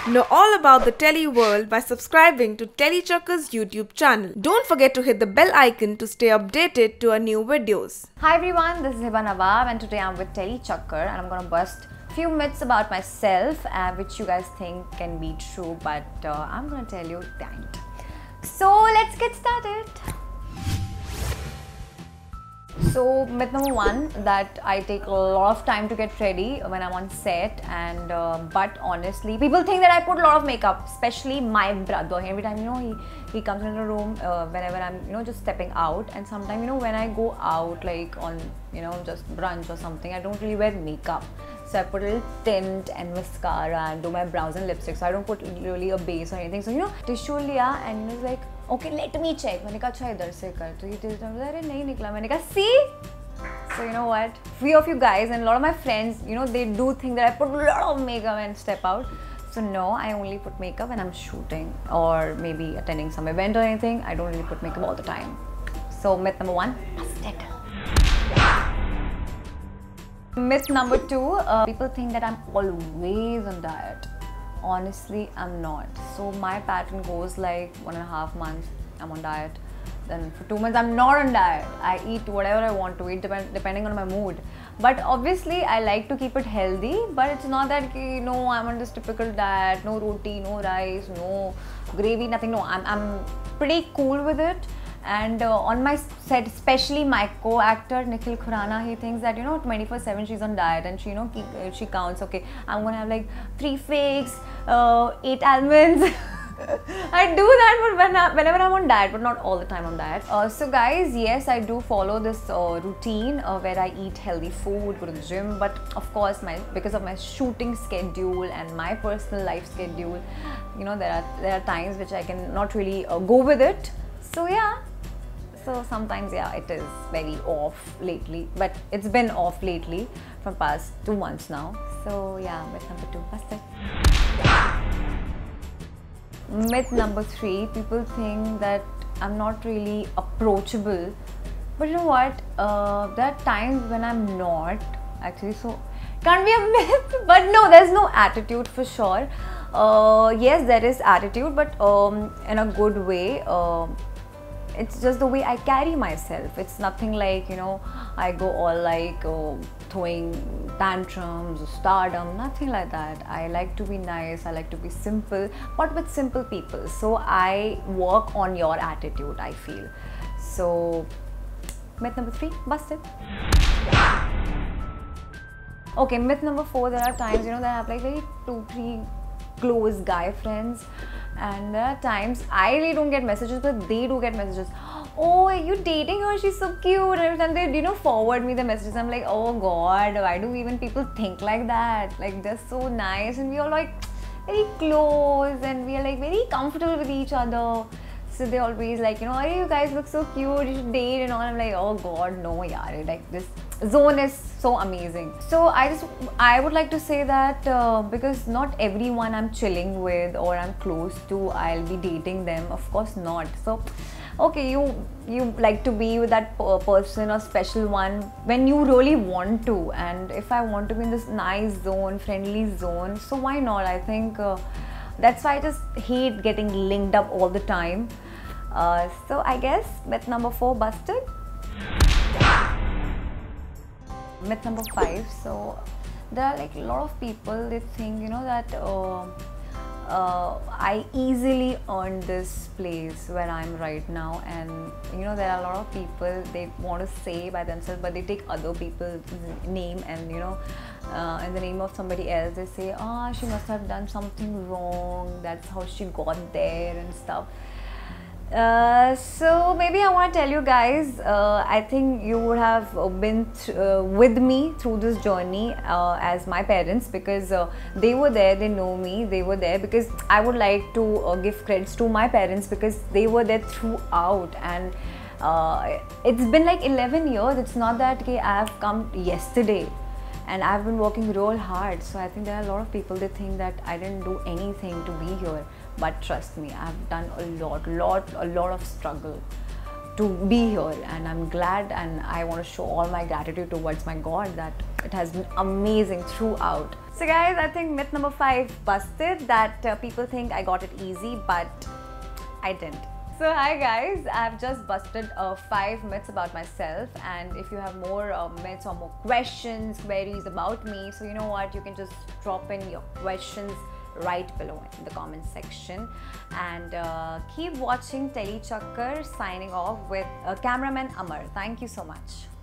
Know all about the Telly world by subscribing to Tellychucker's YouTube channel. Don't forget to hit the bell icon to stay updated to our new videos. Hi everyone, this is Hiba Nawab and today I'm with Tellychucker and I'm gonna bust few myths about myself which you guys think can be true, but I'm gonna tell you they ain't. So let's get started. So myth number one, that I take a lot of time to get ready when I'm on set, and but honestly people think that I put a lot of makeup, especially my brother. Every time he comes into the room whenever I'm just stepping out, and sometimes when I go out like on just brunch or something, I don't really wear makeup. So I put a little tint and mascara and do my brows and lipstick. So I don't put really a base or anything. So tissue liya and he's like, okay, let me check. मैंने कहा अच्छा इधर से कर. तो ये अरे नहीं निकला. मैंने कहा see. So you know what? Few of you guys and a lot of my friends, they do think that I put a lot of makeup and step out. So no, I only put makeup when I'm shooting or maybe attending some event or anything. I don't really put makeup all the time. So myth number one, busted. Myth number two, people think that I'm always on diet. Honestly, I'm not. So my pattern goes like 1.5 months I'm on diet, then for 2 months I'm not on diet. I eat whatever I want to eat depending on my mood. But obviously I like to keep it healthy, but it's not that I'm on this typical diet, no roti, no rice, no gravy, nothing. No, I'm pretty cool with it. And on my set, especially my co-actor Nikhil Khurana, he thinks that 24/7 she's on diet, and she counts. Okay, I'm gonna have like 3 figs, 8 almonds. I do that, but whenever I'm on diet, but not all the time on diet. So guys, yes, I do follow this routine where I eat healthy food, go to the gym. But of course, because of my shooting schedule and my personal life schedule, there are times which I can not really go with it. So yeah. So sometimes, yeah, it is very off lately, but it's been off lately from past 2 months now. So yeah, myth number 2, busted. Myth number 3, people think that I'm not really approachable, but you know what? There are times when I'm not actually, so can't be a myth. But no, there's no attitude for sure. Yes, there is attitude, but in a good way. It's just the way I carry myself. It's nothing like, I go all like throwing tantrums or stardom, nothing like that. I like to be nice, I like to be simple, but with simple people. So I work on your attitude, I feel. So, myth number 3, busted. Okay, myth number 4, there are times, that I have like very 2-3 close guy friends, and there are times I really don't get messages, but they do get messages. Oh, are you dating her? She's so cute. And every time they forward me the messages, I'm like, oh god, why do even people think like that? Like, they're so nice and we are like very close and we are like very comfortable with each other. So they always like, oh, you guys look so cute, you should date and all. I'm like, oh god, no yaar, like this zone is so amazing. So I would like to say that because not everyone I'm chilling with or I'm close to, I'll be dating them, of course not. So okay, you like to be with that person or special one when you really want to, and if I want to be in this nice zone, friendly zone, so why not? I think that's why I just hate getting linked up all the time. So I guess myth number 4, busted. Myth number 5, so there are like a lot of people, they think that I easily earned this place where I'm right now, and there are a lot of people, they want to say by themselves, but they take other people's name and in the name of somebody else, they say, oh, she must have done something wrong, that's how she got there and stuff. So maybe I want to tell you guys, I think you would have been with me through this journey as my parents, because they were there, they know me, they were there, because I would like to give credits to my parents because they were there throughout, and it's been like 11 years. It's not that I have come yesterday, and I've been working real hard. So I think there are a lot of people, they think that I didn't do anything to be here. But trust me, I've done a lot of struggle to be here, and I'm glad, and I want to show all my gratitude towards my God that it has been amazing throughout. So guys, I think myth number 5 busted, that people think I got it easy, but I didn't. So hi guys, I've just busted 5 myths about myself, and if you have more myths or more questions, queries about me, so you know what, you can just drop in your questions right below in the comment section. And keep watching Tele Chakkar, signing off with cameraman Amar. Thank you so much.